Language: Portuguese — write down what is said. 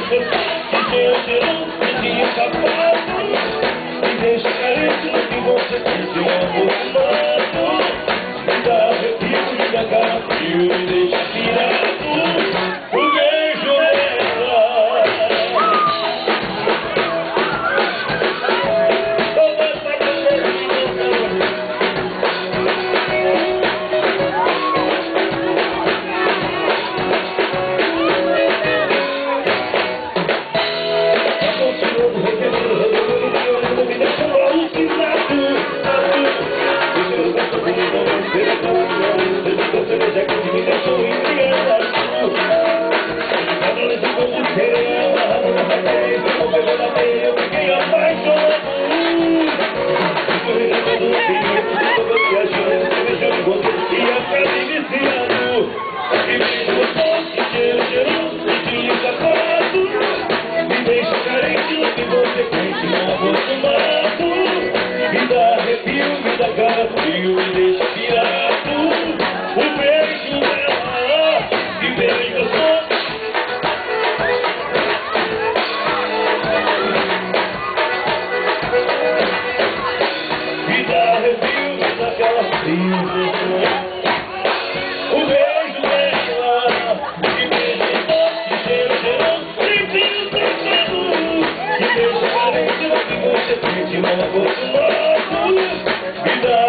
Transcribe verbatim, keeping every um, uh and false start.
Me deixa carente no que você sente aproximado. Me dá arrepio, me dá calafrio, me deixa pirado. O beijo dela. Toda essa me dá arrepio, me dá calafrio, me deixa pirado. O beijo dela, que beijo eu sou. Me dá arrepio, me dá calafrio, me deixa. O beijo dela, que beijo doce, cheiro cheiroso, limpinho, safado. Me deixa carente no que você sente, mal acostumado. Me dá